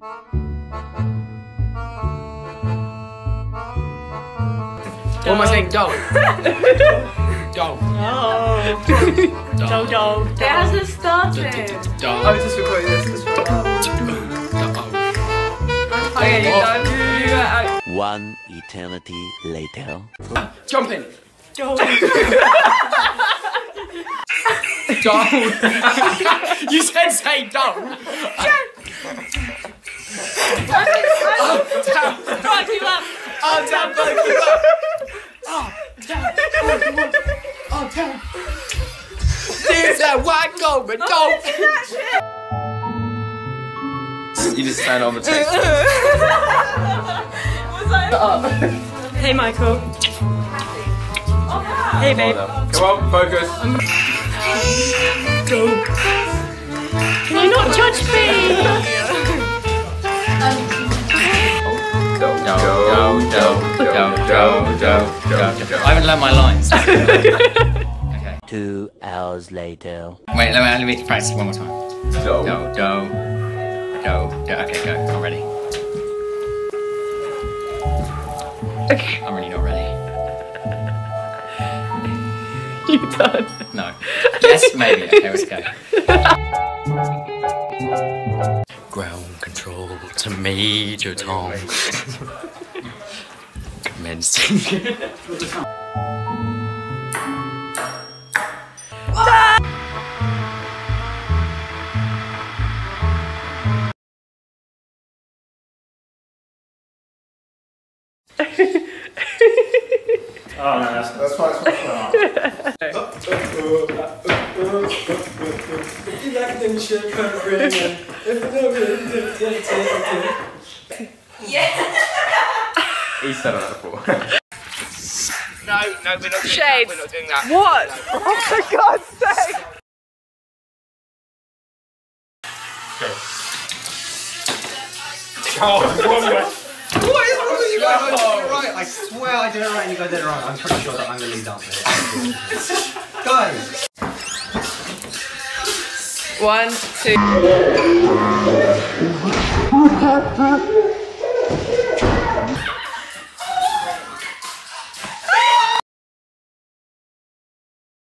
What am I saying? Dough. Dough. Oh. Dough. It hasn't started. Dough. I was just recording this as well. Okay, you done? One eternity later. Jumping. Dough. Dough. You said say dough. Oh, down. Fuck you up. Oh, down, fuck you up. Oh, down. Oh, down. There's that white gold, but don't. You just stand on the tape. Hey, Michael. Hey, babe. Come on, focus. Go. Can you not judge me? Go. I haven't learned my lines. Okay. 2 hours later. Wait, let me practice one more time. Do. Okay, go. I'm ready. Okay. I'm really not ready. You done? No. Yes, maybe. Okay, let's go. Ground control to Major Tom. Commencing. Oh no, that's why it's Yeah. He's said that before. No, we're not doing Shades. that. We're not doing that. What? Oh, for God's sake! Oh, wrong way. What is wrong with you guys? You're right. I swear I did it right and you guys did it wrong. I'm pretty sure that I'm the lead dancer here. Guys. 1, 2.